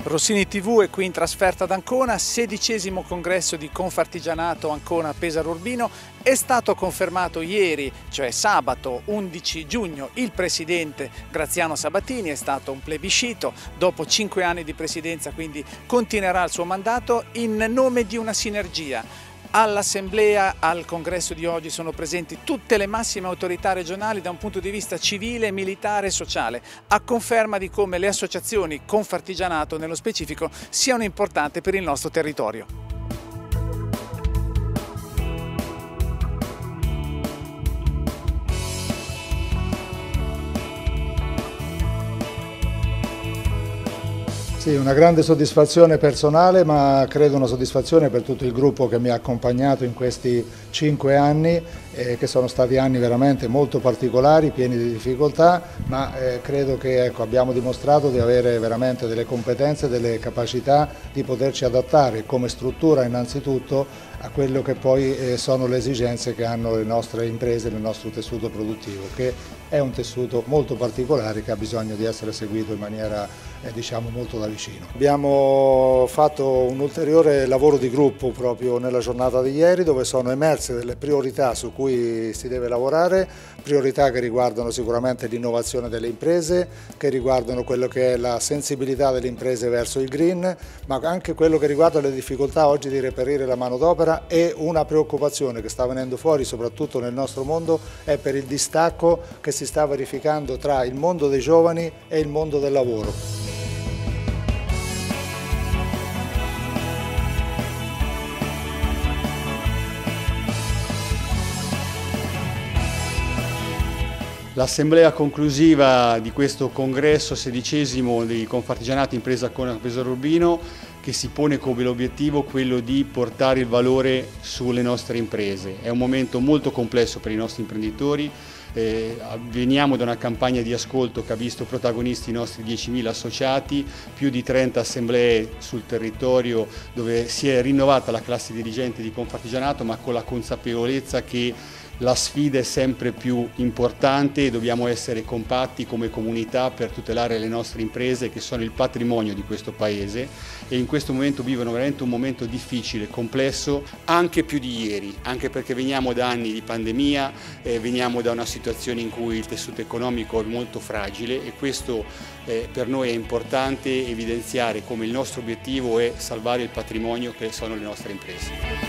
Rossini TV è qui in trasferta ad Ancona, 16° congresso di Confartigianato Ancona Pesaro Urbino. È stato confermato ieri, cioè sabato 11 giugno, il presidente Graziano Sabatini. È stato un plebiscito, dopo 5 anni di presidenza, quindi continuerà il suo mandato in nome di una sinergia. All'assemblea, al congresso di oggi sono presenti tutte le massime autorità regionali da un punto di vista civile, militare e sociale, a conferma di come le associazioni Confartigianato nello specifico siano importanti per il nostro territorio. Sì, una grande soddisfazione personale, ma credo una soddisfazione per tutto il gruppo che mi ha accompagnato in questi 5 anni, che sono stati anni veramente molto particolari, pieni di difficoltà, ma credo che abbiamo dimostrato di avere veramente delle competenze, delle capacità di poterci adattare come struttura innanzitutto a quello che poi sono le esigenze che hanno le nostre imprese, il nostro tessuto produttivo, che è un tessuto molto particolare che ha bisogno di essere seguito in maniera diciamo molto da vicino. Abbiamo fatto un ulteriore lavoro di gruppo proprio nella giornata di ieri, dove sono emerse delle priorità su cui si deve lavorare, priorità che riguardano sicuramente l'innovazione delle imprese, che riguardano quello che è la sensibilità delle imprese verso il green, ma anche quello che riguarda le difficoltà oggi di reperire la manodopera, e una preoccupazione che sta venendo fuori soprattutto nel nostro mondo è per il distacco che si sta verificando tra il mondo dei giovani e il mondo del lavoro. L'assemblea conclusiva di questo congresso 16° di Confartigianato Impresa Ancona Pesaro Urbino, che si pone come l'obiettivo quello di portare il valore sulle nostre imprese. È un momento molto complesso per i nostri imprenditori. Veniamo da una campagna di ascolto che ha visto protagonisti i nostri 10.000 associati, più di 30 assemblee sul territorio dove si è rinnovata la classe dirigente di Confartigianato, ma con la consapevolezza che la sfida è sempre più importante e dobbiamo essere compatti come comunità per tutelare le nostre imprese, che sono il patrimonio di questo Paese, e in questo momento vivono veramente un momento difficile, complesso, anche più di ieri, anche perché veniamo da anni di pandemia, veniamo da una situazione in cui il tessuto economico è molto fragile, e questo per noi è importante evidenziare come il nostro obiettivo è salvare il patrimonio che sono le nostre imprese.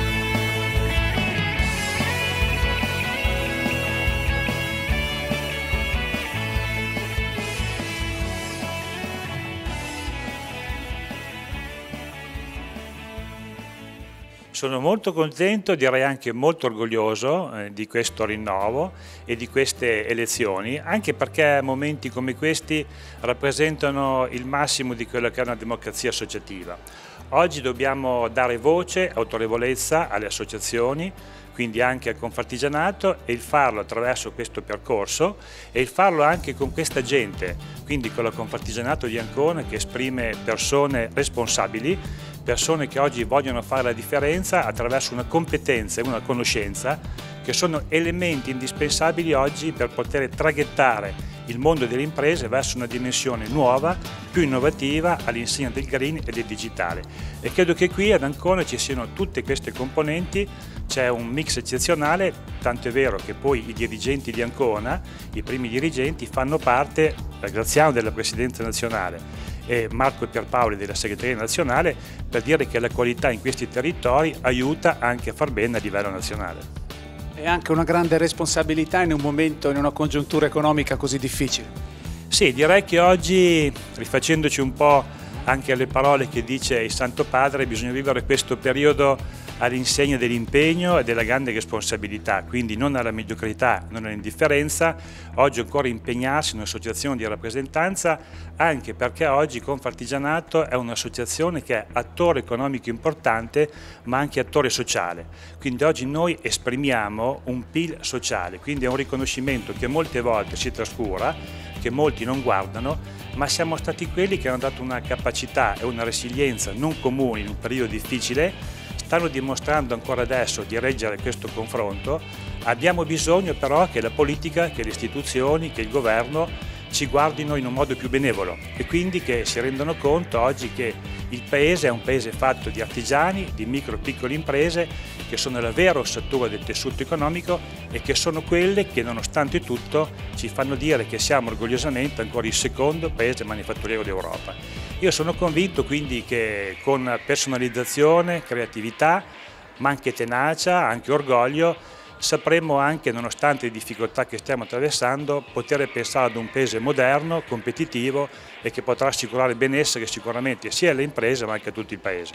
Sono molto contento, direi anche molto orgoglioso di questo rinnovo e di queste elezioni, anche perché momenti come questi rappresentano il massimo di quello che è una democrazia associativa. Oggi dobbiamo dare voce, autorevolezza alle associazioni, quindi anche al Confartigianato, e il farlo attraverso questo percorso e il farlo anche con questa gente, quindi con il Confartigianato di Ancona, che esprime persone responsabili, persone che oggi vogliono fare la differenza attraverso una competenza e una conoscenza, che sono elementi indispensabili oggi per poter traghettare il mondo delle imprese verso una dimensione nuova, più innovativa, all'insegna del green e del digitale. E credo che qui ad Ancona ci siano tutte queste componenti, c'è un mix eccezionale, tanto è vero che poi i dirigenti di Ancona, i primi dirigenti, fanno parte, Graziano della Presidenza nazionale e Marco e Pierpaoli della Segreteria nazionale, per dire che la qualità in questi territori aiuta anche a far bene a livello nazionale. È anche una grande responsabilità in un momento, in una congiuntura economica così difficile. Sì, direi che oggi, rifacendoci un po' anche alle parole che dice il Santo Padre, bisogna vivere questo periodo all'insegna dell'impegno e della grande responsabilità, quindi non alla mediocrità, non all'indifferenza. Oggi occorre impegnarsi in un'associazione di rappresentanza, anche perché oggi Confartigianato è un'associazione che è attore economico importante, ma anche attore sociale. Quindi oggi noi esprimiamo un PIL sociale, quindi è un riconoscimento che molte volte si trascura, che molti non guardano, ma siamo stati quelli che hanno dato una capacità e una resilienza non comuni in un periodo difficile. Stanno dimostrando ancora adesso di reggere questo confronto. Abbiamo bisogno però che la politica, che le istituzioni, che il governo ci guardino in un modo più benevolo e quindi che si rendano conto oggi che il paese è un paese fatto di artigiani, di micro e piccole imprese che sono la vera ossatura del tessuto economico e che sono quelle che nonostante tutto ci fanno dire che siamo orgogliosamente ancora il secondo paese manifatturiero d'Europa. Io sono convinto quindi che con personalizzazione, creatività, ma anche tenacia, anche orgoglio, sapremo anche, nonostante le difficoltà che stiamo attraversando, poter pensare ad un paese moderno, competitivo e che potrà assicurare benessere sicuramente sia alle imprese ma anche a tutto il paese.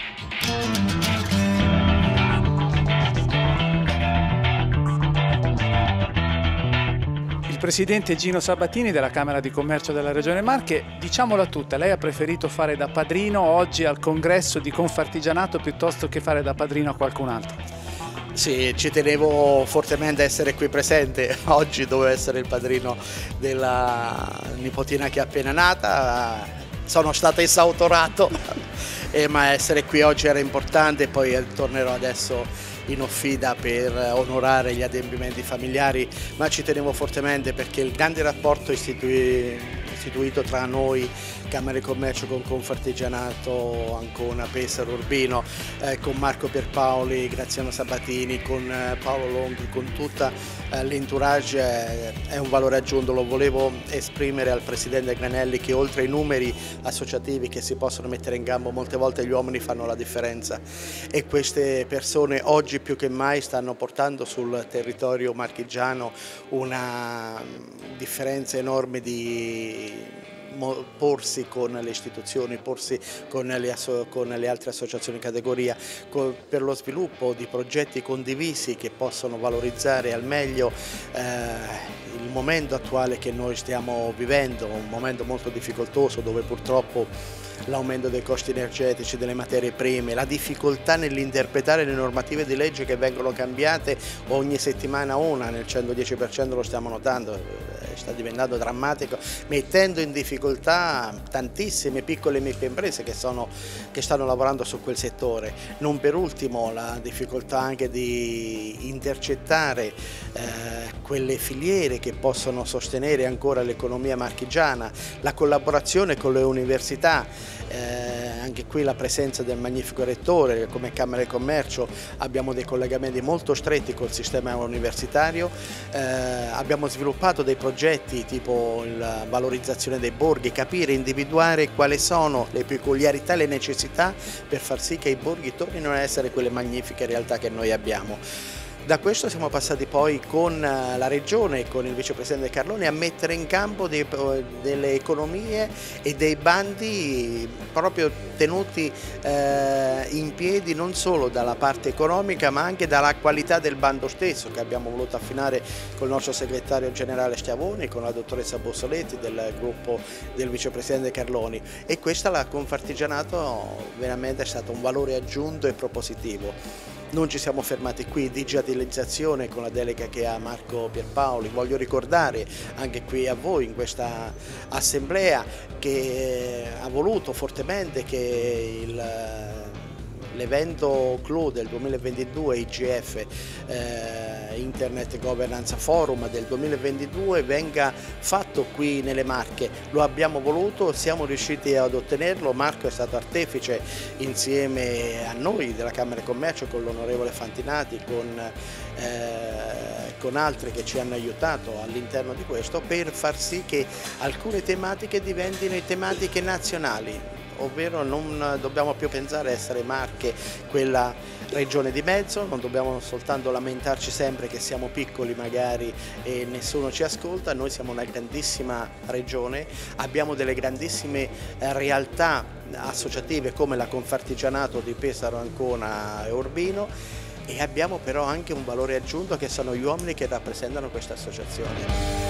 Il presidente Gino Sabatini della Camera di Commercio della Regione Marche, diciamola tutta, lei ha preferito fare da padrino oggi al congresso di Confartigianato piuttosto che fare da padrino a qualcun altro? Sì, ci tenevo fortemente a essere qui presente, oggi dovevo essere il padrino della nipotina che è appena nata, sono stato esautorato, ma essere qui oggi era importante, poi tornerò adesso in Offida per onorare gli adempimenti familiari, ma ci tenevo fortemente perché il grande rapporto istituito tra noi, Camera di Commercio con Confartigianato, Ancona, Pesaro, Urbino, con Marco Pierpaoli, Graziano Sabatini, con Paolo Longhi, con tutta l'entourage è un valore aggiunto. Lo volevo esprimere al Presidente Granelli che oltre ai numeri associativi che si possono mettere in campo, molte volte gli uomini fanno la differenza e queste persone oggi più che mai stanno portando sul territorio marchigiano una differenza enorme di porsi con le istituzioni, porsi con le altre associazioni di categoria, per lo sviluppo di progetti condivisi che possono valorizzare al meglio il momento attuale che noi stiamo vivendo, un momento molto difficoltoso dove purtroppo l'aumento dei costi energetici, delle materie prime, la difficoltà nell'interpretare le normative di legge che vengono cambiate ogni settimana una, nel 110% lo stiamo notando, sta diventando drammatico, mettendo in difficoltà tantissime piccole e medie imprese che stanno lavorando su quel settore. Non per ultimo la difficoltà anche di intercettare quelle filiere che possono sostenere ancora l'economia marchigiana, la collaborazione con le università. Anche qui la presenza del magnifico rettore, come Camera di Commercio abbiamo dei collegamenti molto stretti col sistema universitario, abbiamo sviluppato dei progetti tipo la valorizzazione dei borghi, capire, individuare quali sono le peculiarità e le necessità per far sì che i borghi tornino a essere quelle magnifiche realtà che noi abbiamo. Da questo siamo passati poi con la Regione e con il Vicepresidente Carloni a mettere in campo delle economie e dei bandi proprio tenuti in piedi non solo dalla parte economica ma anche dalla qualità del bando stesso che abbiamo voluto affinare con il nostro segretario generale Stiavoni, con la dottoressa Bossoletti del gruppo del Vicepresidente Carloni, e questa la Confartigianato veramente è stato un valore aggiunto e propositivo. Non ci siamo fermati qui, digitalizzazione con la delega che ha Marco Pierpaoli. Voglio ricordare anche qui a voi in questa assemblea che ha voluto fortemente che l'evento CLU del 2022, IGF, Internet Governance Forum del 2022, venga fatto qui nelle Marche. Lo abbiamo voluto, siamo riusciti ad ottenerlo, Marco è stato artefice insieme a noi della Camera di Commercio, con l'onorevole Fantinati, con altri che ci hanno aiutato all'interno di questo, per far sì che alcune tematiche diventino tematiche nazionali. Ovvero non dobbiamo più pensare a essere Marche quella regione di mezzo, non dobbiamo soltanto lamentarci sempre che siamo piccoli magari e nessuno ci ascolta. Noi siamo una grandissima regione, abbiamo delle grandissime realtà associative come la Confartigianato di Pesaro, Ancona e Urbino, e abbiamo però anche un valore aggiunto che sono gli uomini che rappresentano questa associazione.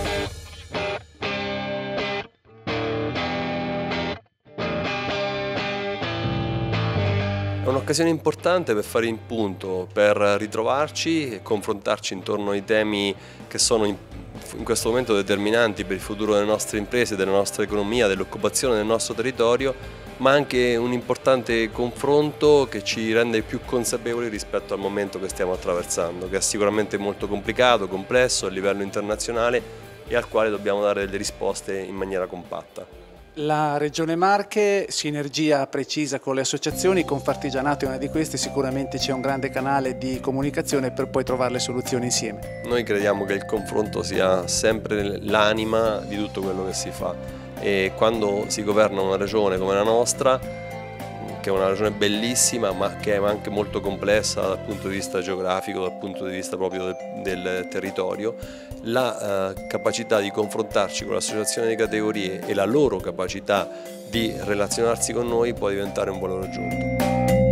È un'occasione importante per fare il punto, per ritrovarci e confrontarci intorno ai temi che sono in questo momento determinanti per il futuro delle nostre imprese, della nostra economia, dell'occupazione del nostro territorio, ma anche un importante confronto che ci rende più consapevoli rispetto al momento che stiamo attraversando, che è sicuramente molto complicato, complesso a livello internazionale, e al quale dobbiamo dare delle risposte in maniera compatta. La Regione Marche, sinergia precisa con le associazioni, Confartigianato è una di queste, sicuramente c'è un grande canale di comunicazione per poi trovare le soluzioni insieme. Noi crediamo che il confronto sia sempre l'anima di tutto quello che si fa e quando si governa una regione come la nostra, che è una regione bellissima ma che è anche molto complessa dal punto di vista geografico, dal punto di vista proprio del territorio, la capacità di confrontarci con l'associazione di categorie e la loro capacità di relazionarsi con noi può diventare un valore aggiunto.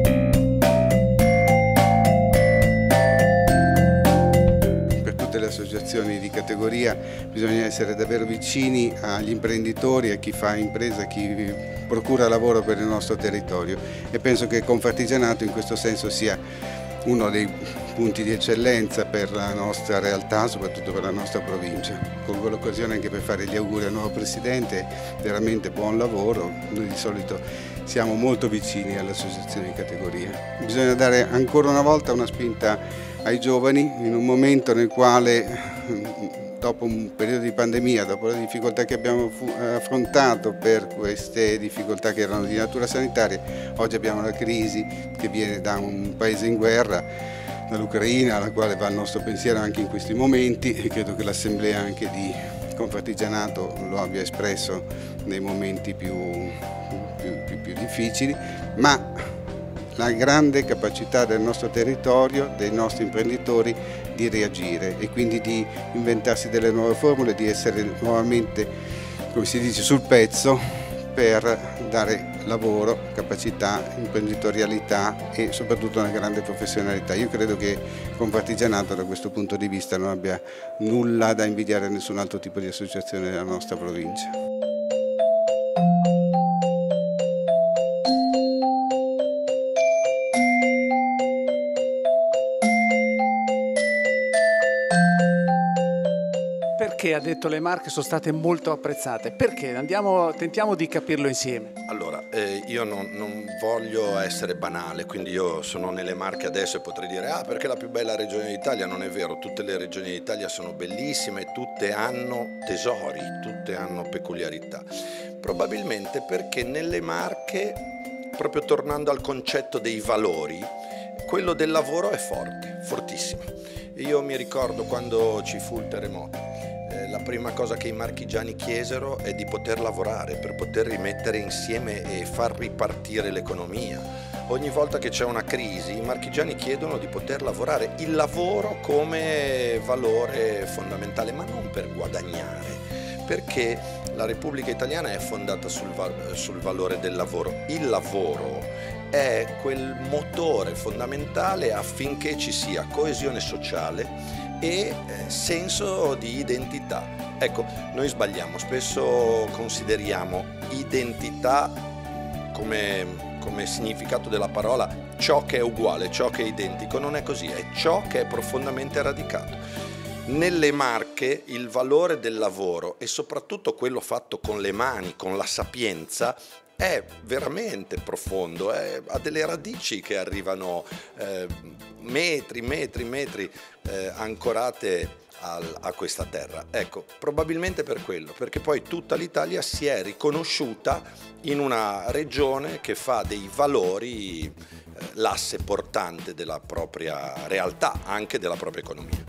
Le associazioni di categoria bisogna essere davvero vicini agli imprenditori, a chi fa impresa, a chi procura lavoro per il nostro territorio e penso che Confartigianato in questo senso sia uno dei punti di eccellenza per la nostra realtà, soprattutto per la nostra provincia. Colgo l'occasione anche per fare gli auguri al nuovo Presidente, veramente buon lavoro, noi di solito siamo molto vicini alle associazioni di categoria. Bisogna dare ancora una volta una spinta ai giovani in un momento nel quale, dopo un periodo di pandemia, dopo le difficoltà che abbiamo affrontato per queste difficoltà che erano di natura sanitaria, oggi abbiamo la crisi che viene da un paese in guerra, dall'Ucraina, alla quale va il nostro pensiero anche in questi momenti e credo che l'assemblea anche di Confartigianato lo abbia espresso nei momenti più difficili, ma la grande capacità del nostro territorio, dei nostri imprenditori di reagire e quindi di inventarsi delle nuove formule, di essere nuovamente, come si dice, sul pezzo per dare lavoro, capacità, imprenditorialità e soprattutto una grande professionalità. Io credo che Confartigianato da questo punto di vista non abbia nulla da invidiare a nessun altro tipo di associazione della nostra provincia. Perché, ha detto, le Marche sono state molto apprezzate? Perché? Tentiamo di capirlo insieme. Allora, io non voglio essere banale, quindi io sono nelle Marche adesso e potrei dire perché è la più bella regione d'Italia. Non è vero, tutte le regioni d'Italia sono bellissime, tutte hanno tesori, tutte hanno peculiarità. Probabilmente perché nelle Marche, proprio tornando al concetto dei valori, quello del lavoro è forte, fortissimo. Io mi ricordo quando ci fu il terremoto, la prima cosa che i marchigiani chiesero è di poter lavorare per poter rimettere insieme e far ripartire l'economia. Ogni volta che c'è una crisi, i marchigiani chiedono di poter lavorare, il lavoro come valore fondamentale, ma non per guadagnare, perché la Repubblica Italiana è fondata sul valore del lavoro. Il lavoro è quel motore fondamentale affinché ci sia coesione sociale e senso di identità. Ecco, noi sbagliamo, spesso consideriamo identità come significato della parola ciò che è uguale, ciò che è identico. Non è così, è ciò che è profondamente radicato. Nelle Marche il valore del lavoro e soprattutto quello fatto con le mani, con la sapienza, è veramente profondo, ha delle radici che arrivano metri ancorate a questa terra. Ecco, probabilmente per quello, perché poi tutta l'Italia si è riconosciuta in una regione che fa dei valori l'asse portante della propria realtà, anche della propria economia.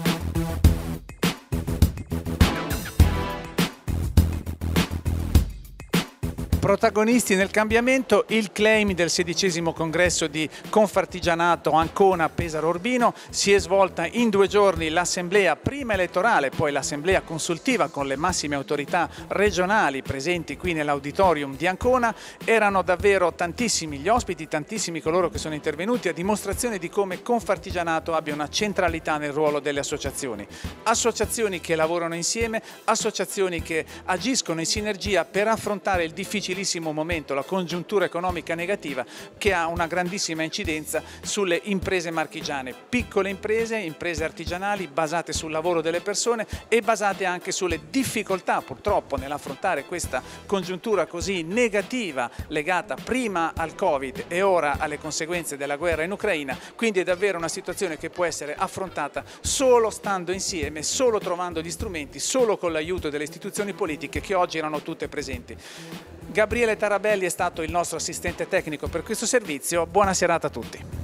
Protagonisti nel cambiamento, il claim del 16° congresso di Confartigianato Ancona Pesaro Urbino. Si è svolta in 2 giorni l'assemblea prima elettorale, poi l'assemblea consultiva con le massime autorità regionali presenti qui nell'auditorium di Ancona. Erano davvero tantissimi gli ospiti, tantissimi coloro che sono intervenuti, a dimostrazione di come Confartigianato abbia una centralità nel ruolo delle associazioni. Associazioni che lavorano insieme, associazioni che agiscono in sinergia per affrontare il difficile difficilissimo momento, la congiuntura economica negativa, che ha una grandissima incidenza sulle imprese marchigiane, piccole imprese, imprese artigianali basate sul lavoro delle persone e basate anche sulle difficoltà purtroppo nell'affrontare questa congiuntura così negativa legata prima al Covid e ora alle conseguenze della guerra in Ucraina. Quindi è davvero una situazione che può essere affrontata solo stando insieme, solo trovando gli strumenti, solo con l'aiuto delle istituzioni politiche che oggi erano tutte presenti. Gabriele Tarabelli è stato il nostro assistente tecnico per questo servizio. Buona serata a tutti.